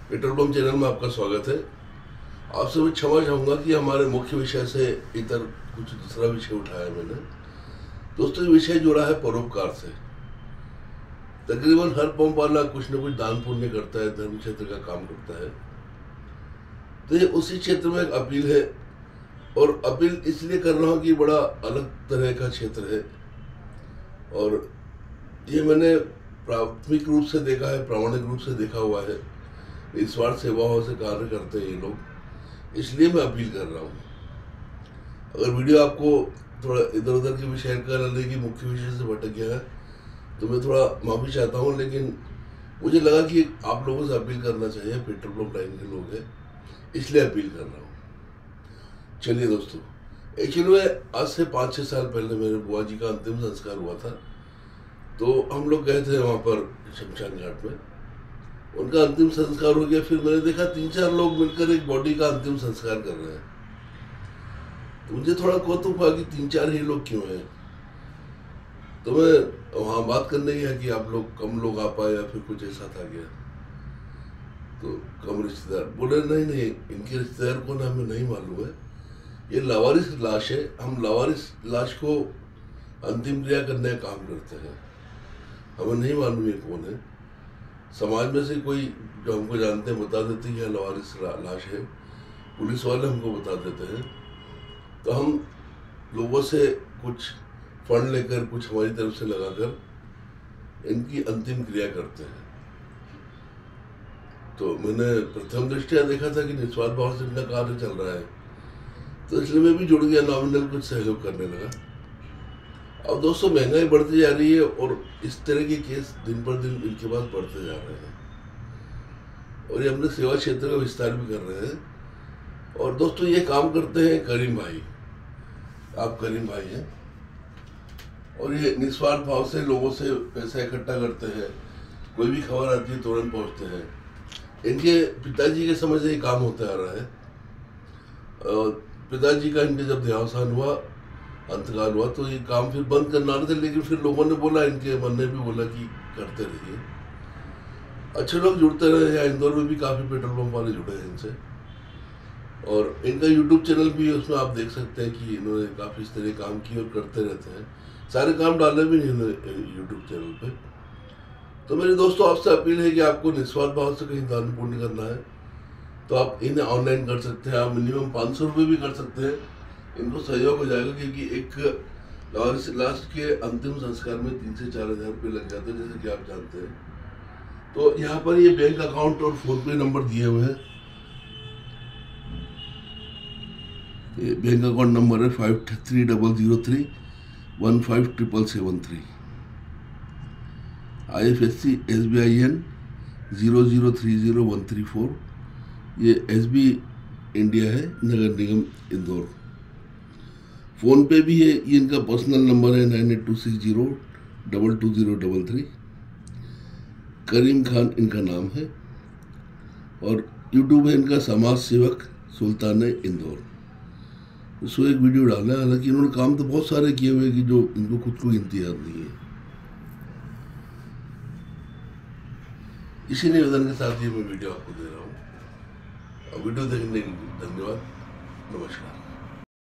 Petrol pump channel में आपका स्वागत है। आपसे मैं क्षमा चाहूँगा कि हमारे मुख्य विषय से इतर कुछ दूसरा विषय उठाया मैंने। दोस्तों, ये विषय जुड़ा है परोपकार से। तकरीबन हर पंप वाला कुछ न कुछ दान पुण्य करता है, धर्म क्षेत्र का काम करता है। तो ये उसी क्षेत्र में एक अपील है, और अपील इसलिए कर रहा हूँ कि बड़ा अलग तरह का क्षेत्र है, और ये मैंने प्राथमिक रूप से देखा है, प्रामाणिक रूप से देखा हुआ है। निस्वार्थ सेवाओं से कार्य करते हैं ये लोग, इसलिए मैं अपील कर रहा हूँ। अगर वीडियो आपको थोड़ा इधर उधर के विषय का लगे, मुख्य विषय से भटक गया है, तो मैं थोड़ा माफ़ी चाहता हूँ, लेकिन मुझे लगा कि आप लोगों से अपील करना चाहिए। पेट्रोल पंप लाइन के लोग हैं, इसलिए अपील कर रहा हूँ। चलिए दोस्तों, एक्चुअली में आज से 5-6 साल पहले मेरे बुआ जी का अंतिम संस्कार हुआ था। तो हम लोग गए थे वहाँ पर शमशान घाट में, उनका अंतिम संस्कार हो गया। फिर मैंने देखा 3-4 लोग मिलकर एक बॉडी का अंतिम संस्कार कर रहे हैं। तो मुझे थोड़ा कौतूक हुआ कि 3-4 ही लोग क्यों हैं। तो मैं वहाँ बात करने गया कि आप लोग कम लोग आ पाए या फिर कुछ ऐसा था क्या। तो कम रिश्तेदार बोले, नहीं नहीं, इनके रिश्तेदार कौन हमें नहीं मालूम है, ये लावारिस लाश है, हम लावारिस लाश को अंतिम क्रिया करने का काम करते हैं, हमें नहीं मालूम ये कौन है। समाज में से कोई जो हमको जानते हैं बता देते हैं यह लावारिस लाश है, पुलिस वाले हमको बता देते हैं। तो हम लोगों से कुछ फंड लेकर, कुछ हमारी तरफ से लगाकर इनकी अंतिम क्रिया करते हैं। तो मैंने प्रथम दृष्टया देखा था कि निस्वार्थ भाव से इनका कार्य चल रहा है, तो इसलिए मैं भी जुड़ गया, नॉमिनल कुछ सहयोग करने लगा। अब दोस्तों, महंगाई बढ़ती जा रही है और इस तरह के केस दिन पर दिन इनके पास बढ़ते जा रहे हैं, और ये अपने सेवा क्षेत्र का विस्तार भी कर रहे हैं। और दोस्तों, ये काम करते हैं करीम भाई, आप करीम भाई हैं, और ये निस्वार्थ भाव से लोगों से पैसा इकट्ठा करते हैं। कोई भी खबर आती है तुरंत पहुंचते हैं। इनके पिताजी के समय से ये काम होता आ रहा है। पिताजी का इनके जब देहावसान हुआ, अंतकाल हुआ, तो ये काम फिर बंद करना रहे थे, लेकिन फिर लोगों ने बोला, इनके मन ने भी बोला कि करते रहिए। अच्छे लोग जुड़ते रहे। यहाँ इंदौर में भी काफ़ी पेट्रोल पंप वाले जुड़े हैं इनसे, और इनका यूट्यूब चैनल भी है, उसमें आप देख सकते हैं कि इन्होंने काफ़ी इस तरह काम किए और करते रहते हैं। सारे काम डाले भी नहीं इन्होंने यूट्यूब चैनल पे। तो मेरे दोस्तों, आपसे अपील है कि आपको निस्वार्थ भाव से कहीं दान पुण्य करना है तो आप इन्हें ऑनलाइन कर सकते हैं। आप मिनिमम 500 रुपये भी कर सकते हैं, इनको सहयोग हो जाएगा। क्योंकि एक लास्ट के अंतिम संस्कार में 3 से 4 हज़ार रुपये लग जाते हैं, जैसे कि आप जानते हैं। तो यहाँ पर ये बैंक अकाउंट और फोनपे नंबर दिए हुए हैं। ये बैंक अकाउंट नंबर है 5300315773। IFSC SBIN 0030134। ये SB इंडिया है, नगर निगम इंदौर। फ़ोन पे भी है, ये इनका पर्सनल नंबर है 9826022033। करीम खान इनका नाम है, और यूट्यूब है इनका समाज सेवक सुल्तान इंदौर। उसको एक वीडियो डाला है। हालांकि इन्होंने काम तो बहुत सारे किए हुए कि जो इनको खुद को गिनती याद नहीं है। इसी निवेदन के साथ ये मैं वीडियो आपको दे रहा हूँ। वीडियो देखने के लिए धन्यवाद। नमस्कार।